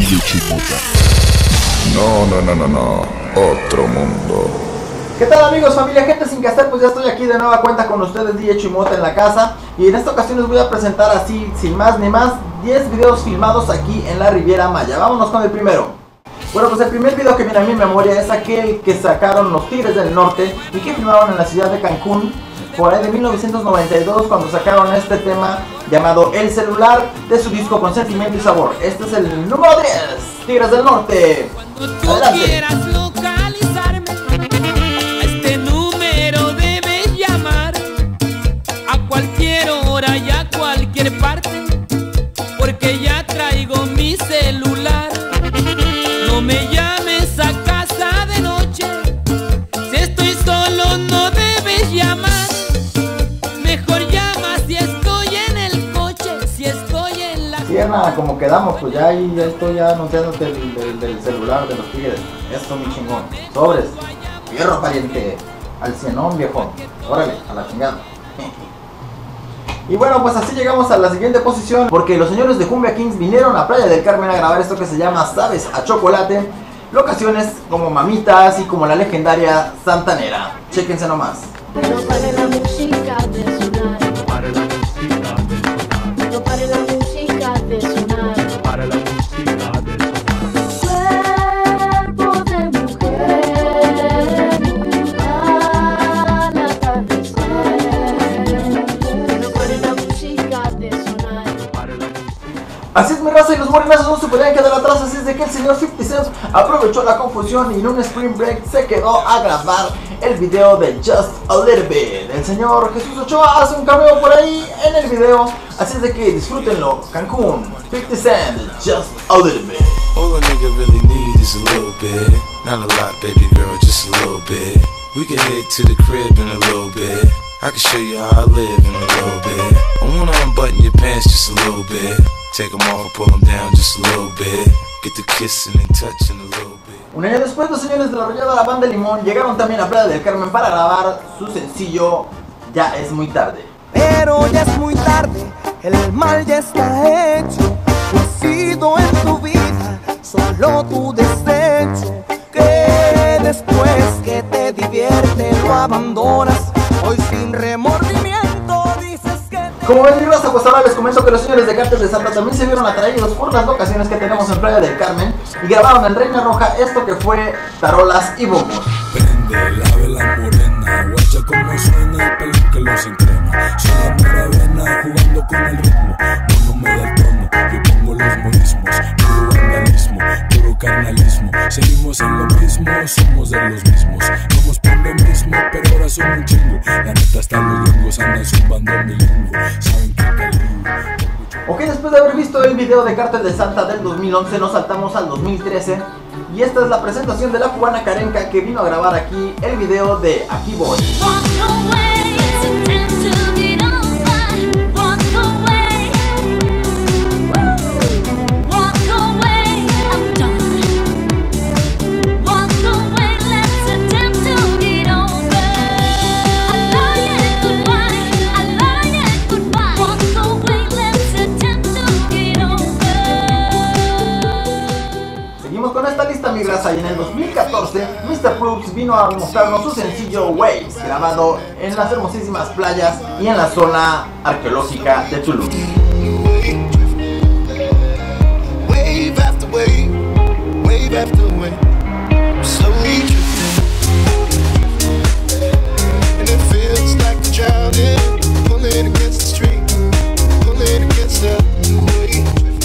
Chimota. No. Otro mundo. ¿Qué tal amigos, familia, gente sin que hacer? Pues ya estoy aquí de nueva cuenta con ustedes, DJ Chimota en la casa. Y en esta ocasión les voy a presentar así, sin más ni más, 10 videos filmados aquí en la Riviera Maya. Vámonos con el primero. Bueno, pues el primer video que viene a mi memoria es aquel que sacaron los Tigres del Norte y que filmaron en la ciudad de Cancún, por ahí de 1992, cuando sacaron este tema llamado El Celular de su disco Consentimiento y Sabor. Este es el número 10, Tigres del Norte. Adelante. Parte, porque ya traigo mi celular. No me llames a casa de noche, si estoy solo no debes llamar. Mejor llama si estoy en el coche, si estoy en la... Sí, Ana, como quedamos, pues ya ahí ya estoy anunciándote del celular de los Tigres. Esto, mi chingón. Sobres, fierro pariente, al cienón, viejo. Órale, a la chingada. Y bueno, pues así llegamos a la siguiente posición, porque los señores de Cumbia Kings vinieron a Playa del Carmen a grabar esto que se llama Sabes a Chocolate. Locaciones como Mamitas y como la legendaria Santanera. Chéquense nomás. No pare la música de sonar. Pare la música de sonar. No pare la música de sonar. Pare la música de sonar. Cuerpo de mujer, al atardecer. No pare la música de sonar. Pare la música. Así es, mi raza, y los morenazos no se podían quedar atrás, así es de que el señor 50 Cent aprovechó la confusión y en un spring break se quedó a grabar el video de Just a Little Bit. El señor Jesús Ochoa hace un cameo por ahí en el video, así es de que disfrútenlo. Cancún, 50 Cent, Just a Little Bit. All a nigga really need is a little bit. Not a lot, baby girl, just a little bit. We can head to the crib in a little bit. I can show you how I live in a little bit. I wanna unbutton your pants just a little bit. Take them off and pull them down just a little bit. Get the kissing and touching a little bit. Un año después, los señores de la arrolladora Banda Limón llegaron también a Playa del Carmen para grabar su sencillo Ya es muy tarde. Pero ya es muy tarde, el mal ya está hecho. No ha sido en tu vida solo tu desecho, que después que te divierte lo abandonas. Hoy sin remordimiento dices que... Como ven, mi raza, pues ahora les comento que los señores de Cártel de Santa también se vieron atraídos por las locaciones que tenemos en Playa del Carmen y grabaron en Reina Roja esto que fue Tarolas y Bongos. Prende la vela morena, guacha como suena el pelo que los encrema. Soy la mera vena jugando con el ritmo. No me da el tono, yo pongo los modismos. Puro vandalismo, puro carnalismo. Seguimos en lo mismo, somos de los mismos. Vamos por lo mismo, pero ahora son un chingo. La neta hasta los gringos andan zumbando mi lingo. Saben que calibre. Ok, después de haber visto el video de Cártel de Santa del 2011, nos saltamos al 2013. Y esta es la presentación de la cubana Karenka, que vino a grabar aquí el video de Aquí Voy. Con esta lista, mi raza, y en el 2014 Mr. Proofs vino a mostrarnos su sencillo Waves, grabado en las hermosísimas playas y en la zona arqueológica de Tulum. Wave after wave, wave after wave, slowly drifting, and it feels like I'm drowning, pulling against the stream, pulling against the wave.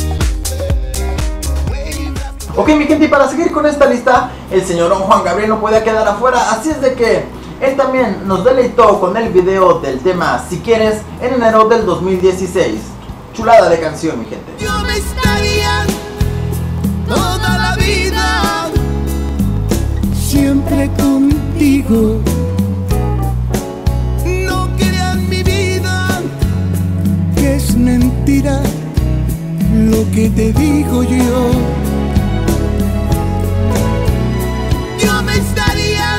Ok, mi gente, y para seguir con esta lista, el señor Don Juan Gabriel no podía quedar afuera, así es de que él también nos deleitó con el video del tema Si Quieres en enero del 2016. Chulada de canción, mi gente. Yo me estaría toda la vida siempre contigo. No creas mi vida que es mentira lo que te digo yo. Yo me estaría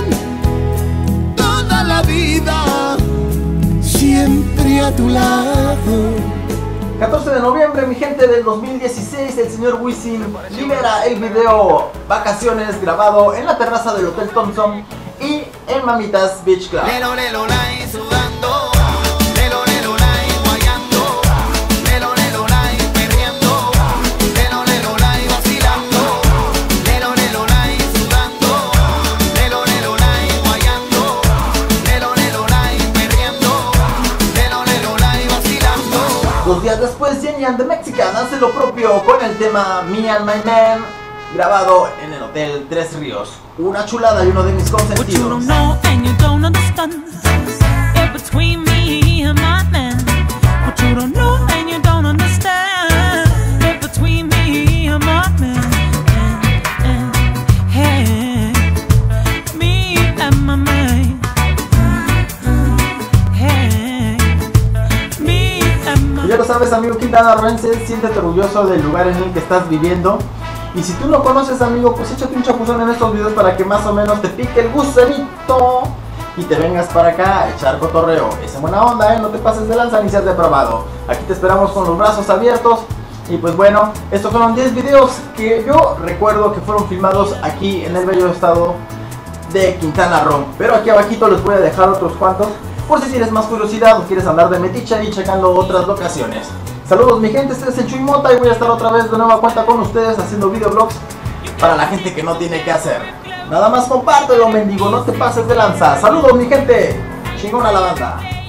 toda la vida siempre a tu lado. 14 de noviembre, mi gente, del 2016, el señor Wisin libera el video Vacaciones grabado en la terraza del Hotel Thompson y en Mamitas Beach Club. Lelo, lelo, lai, sudando. Lelo, lelo, lai, guayando. Lelo, lelo, lai, perreando. Lelo, lelo, lai, vacilando. Lelo, lelo, lai, sudando. Lelo, lelo, lai, guayando. Lelo, lelo, lai, perreando. Lelo, lelo, lai, vacilando. 2 días después, Jenny and the Mexican hace lo propio con el tema Me and My Man, grabado en el Hotel Tres Ríos. Una chulada y uno de mis What you consentidos. don't know and you don't understand is between me and my man. What you don't know and you don't understand is between me and my man. Hey, me and my man. Hey, me and my Y ya lo sabes, amigo quintanarroense, siéntete orgulloso del lugar en el que estás viviendo. Y si tú no conoces, amigo, pues échate un chapuzón en estos videos para que más o menos te pique el gusanito y te vengas para acá a echar cotorreo. Esa buena onda, no te pases de lanza ni seas depravado. Aquí te esperamos con los brazos abiertos. Y pues bueno, estos fueron 10 videos que yo recuerdo que fueron filmados aquí en el bello estado de Quintana Roo. Pero aquí abajito les voy a dejar otros cuantos por si tienes más curiosidad o quieres andar de metiche y checando otras locaciones. Saludos mi gente, este es el Chuy Mota y voy a estar otra vez de nueva cuenta con ustedes haciendo videoblogs para la gente que no tiene que hacer. Nada más compártelo, mendigo, no te pases de lanza. Saludos mi gente, chingona la banda.